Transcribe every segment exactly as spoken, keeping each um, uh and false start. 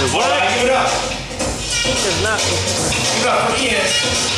Wait, what? All right, give it up. It's not. Give it up for Ian.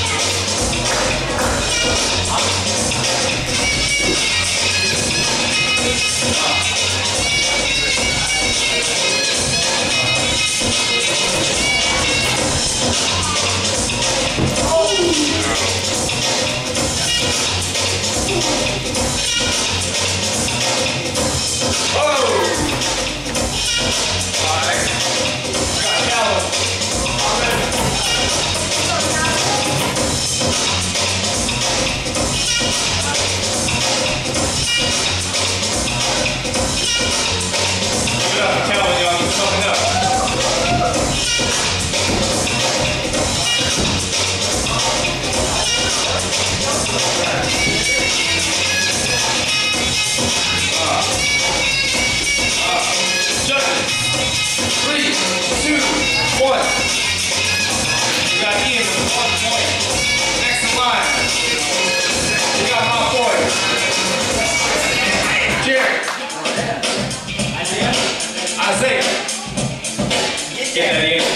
Isiah. Get that in.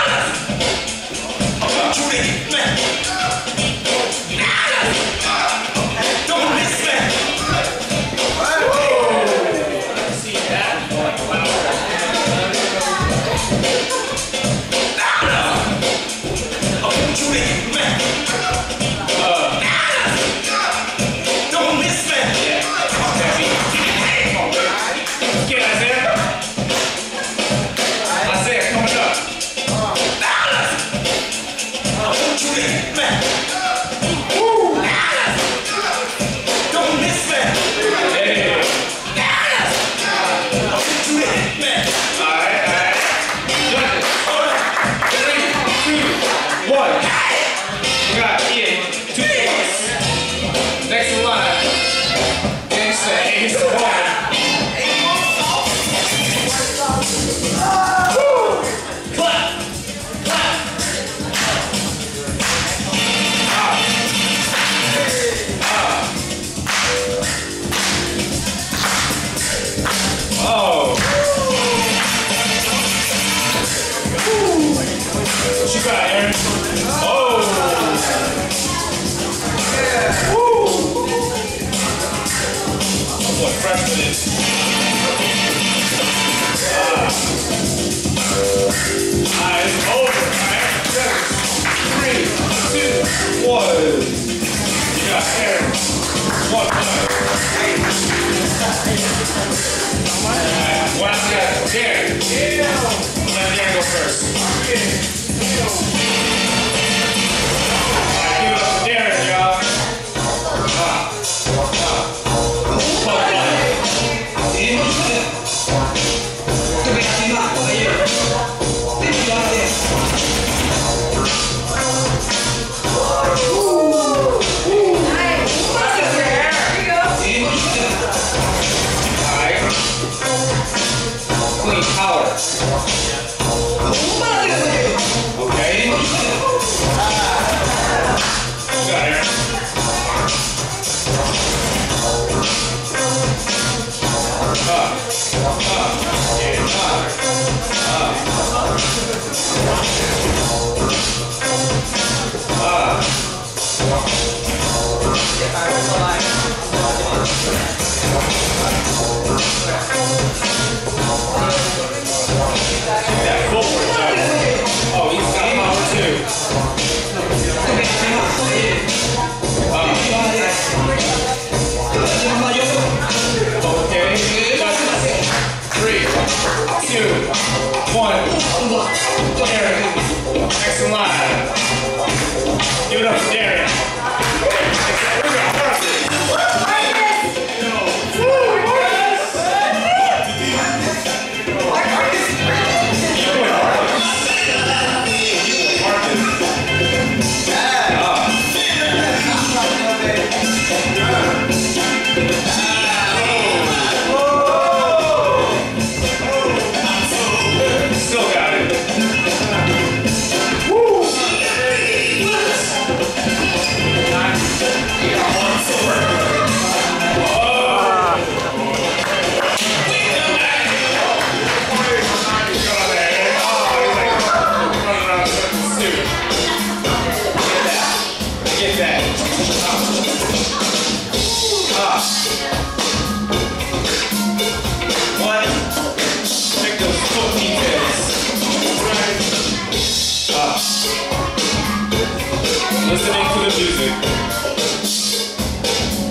Don't miss that. See that? Don't miss that. Get Isiah. Isiah coming up. Don't miss that. Yeah. All right, all right. Judges. Three, two, one. We got Ian, two points. Next in line. Gangsta, Ace, one. Oh. What you got, Aaron? Oh. Woo. What freshman is? Ah. Alright, it's over. Alright, three, two, one. You got Aaron. One point. Alright, one got Deren. Let Deren go first. Alright, give it up to Deren, y'all. Ah. Ah. Clean power. Okay. Got it. Up. Up. Yeah. Up. Up. That forward though. Oh, he's got power too. Um, okay. Three, two, one. Deren. Next in line. Give it up to Deren.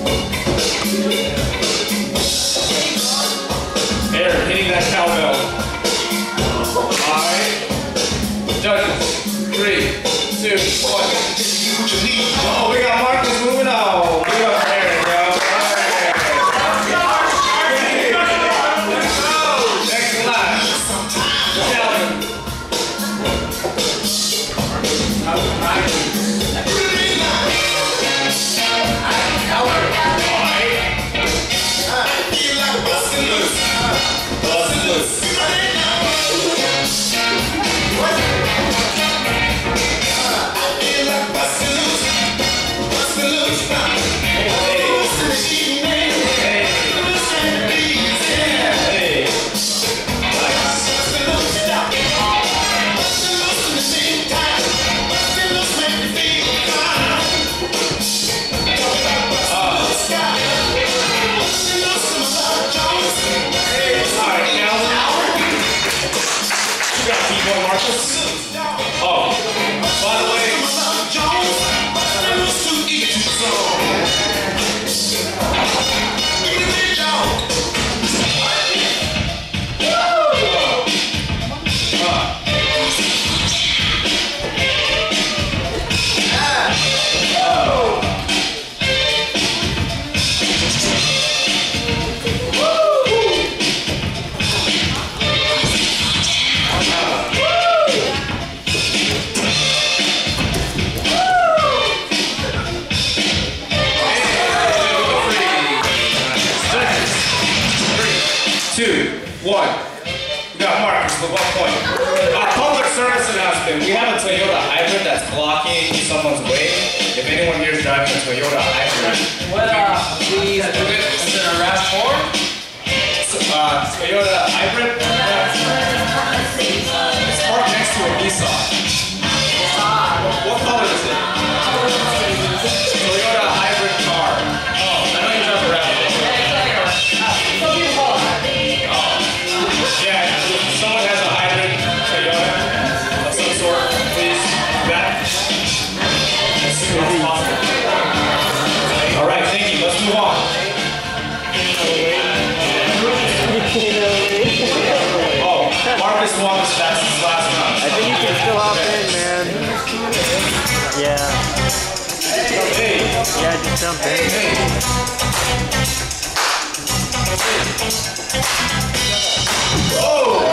Deren hitting that cowbell. Alright. Judges. Three, two, one. Oh, we got Marcus moving on. We got Deren, bro. Next line. Calvin. Oh, by the way, two, one. We got Marcus with one point. Our public service announcement. We have a Toyota hybrid that's blocking someone's way. If anyone here is driving a Toyota hybrid. What uh, these, is it a RAV four? Uh, Toyota hybrid? It's parked next to an Isiah. What, what color is it? Toyota hybrid car. Oh, I know you drive a RAV four. Yeah, if someone has a hybrid Toyota of some sort, please do that as soon as possible. All right, thank you. Let's move on. Oh, Marcus won this that's his last round. I think you can still hop in, man. Yeah. Hey. Yeah, just jump in. Oh!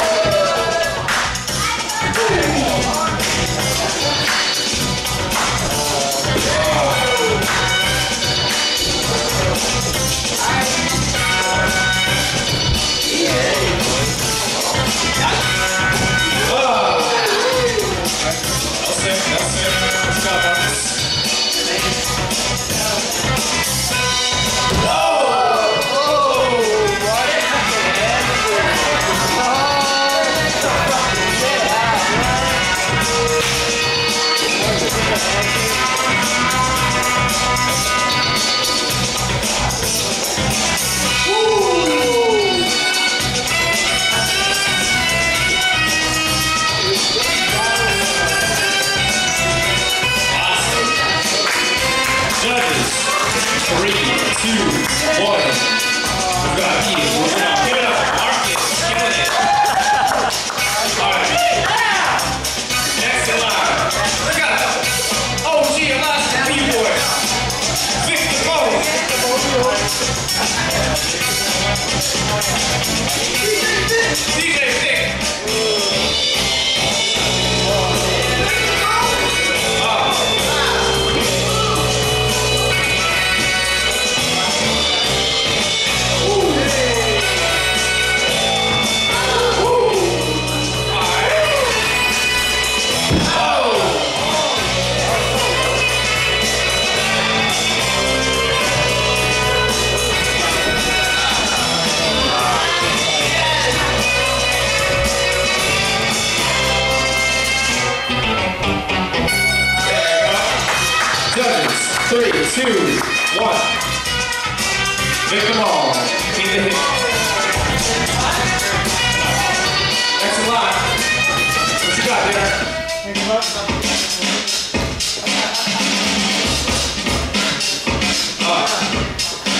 Three, two, one. Victamone. Keep the hit. Next in line. What you got, Deren? Uh,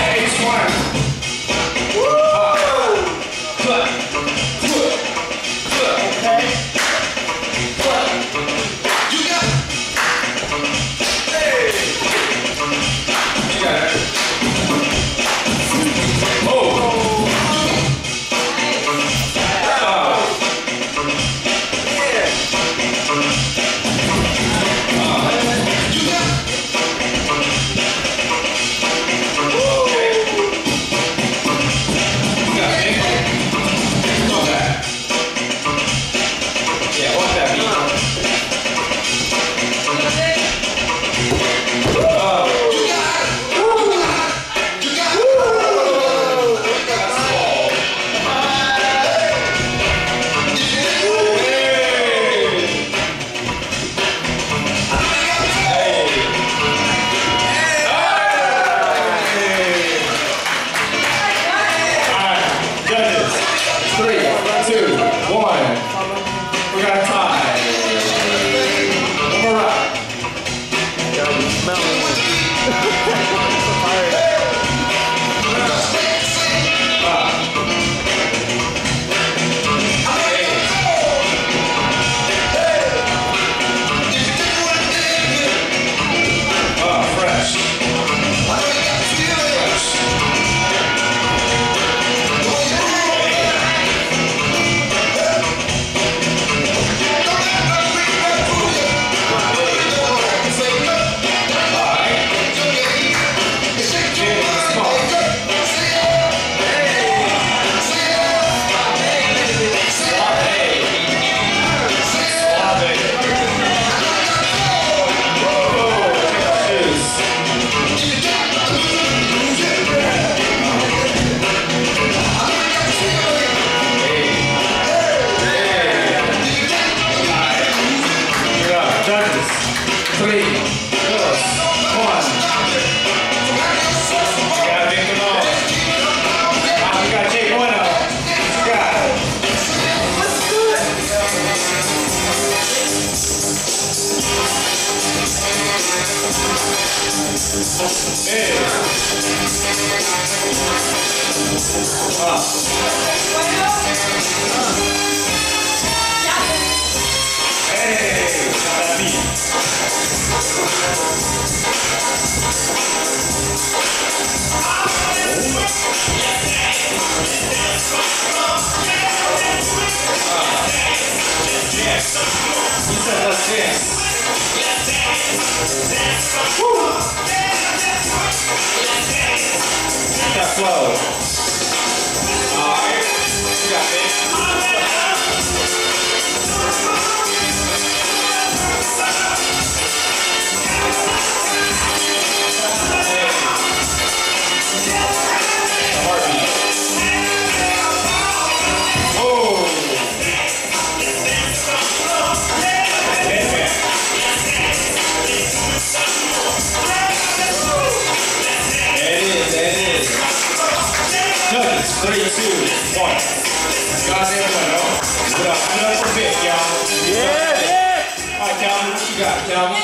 Three, two, one. Goddamn Bueno. What up? Another pick, y'all. Yeah, yeah. All right, Calvin, what you got, Calvin?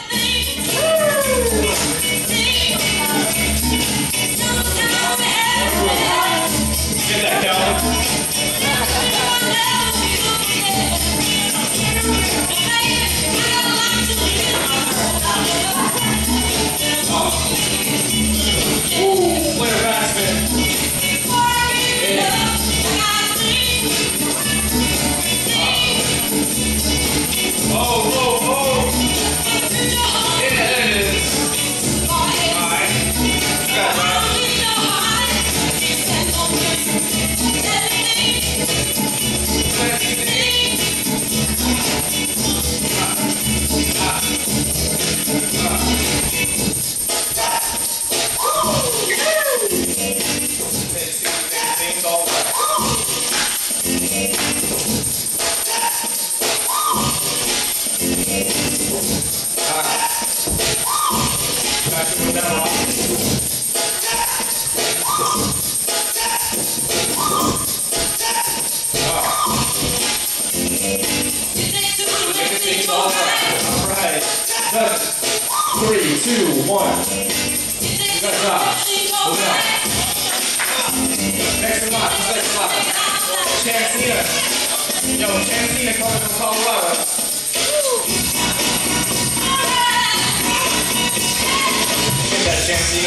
Get that, Calvin. Ooh, what a batsman. Oh, oh, oh! Yeah, there it is. Alright. Got that. It's all right. Three, two, one. Good job. Hold on. Chancina. Yo, Chancina coming from Colorado. Get that Chancina.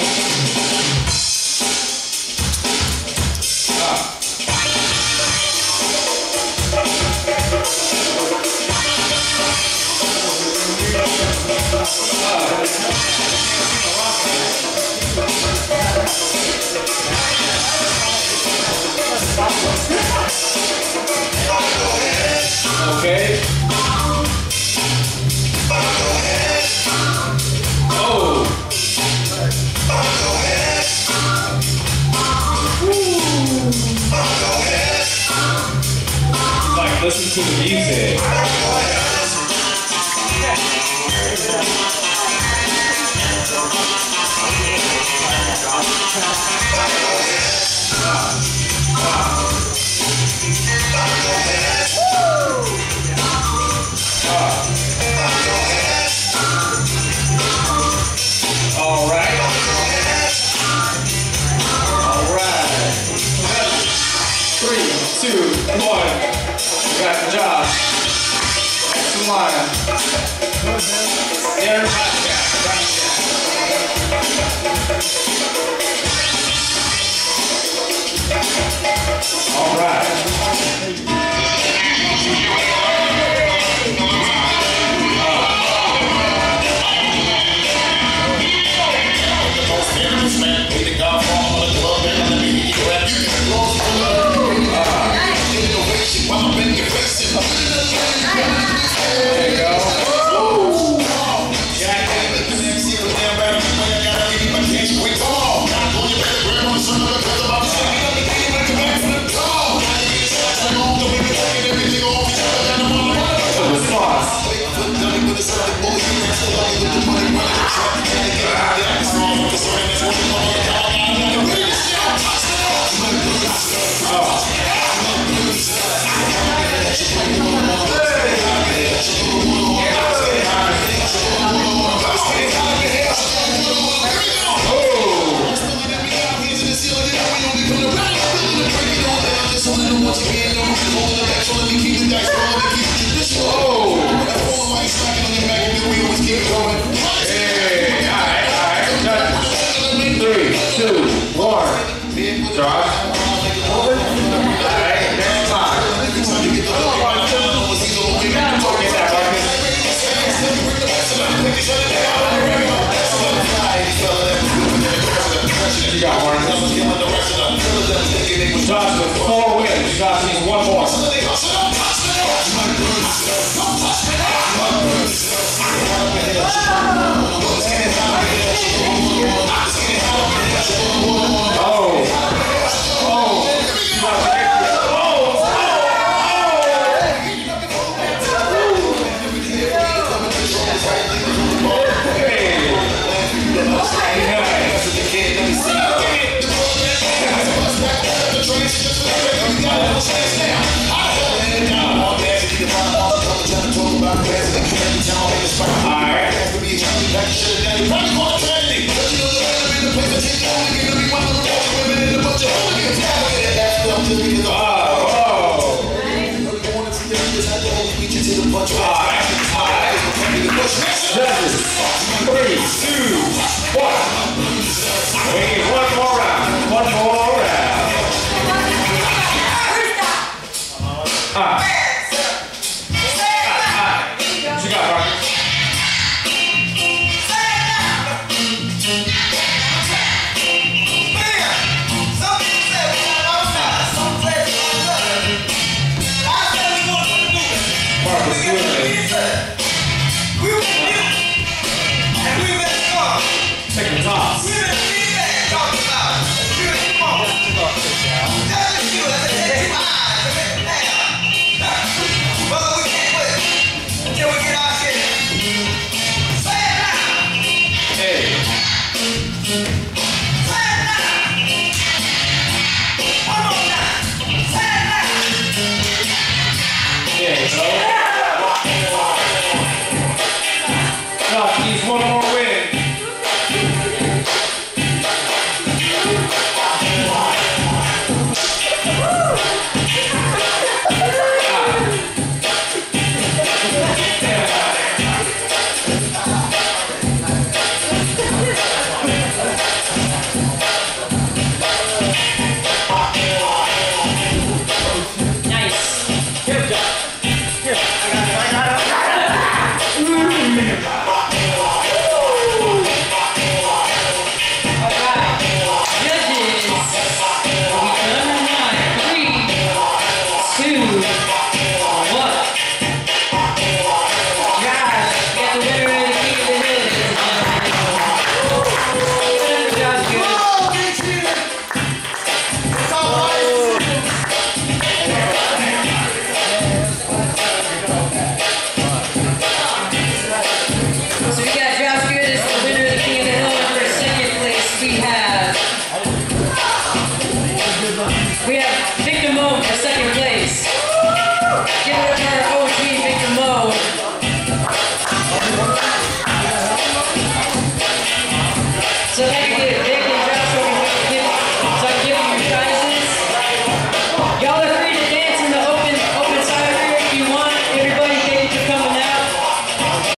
Ah. Okay. Oh. Like, listen to the music. All right. All right. Three, two, one. We got Josh. Isiah. Deren. All right. There you go. Woo. Jack. Three, two, one. Josh. Alright, next time. Get that, Marcus. You got Marcus. Josh with four wins. Josh needs one more. Judges, three, two, one.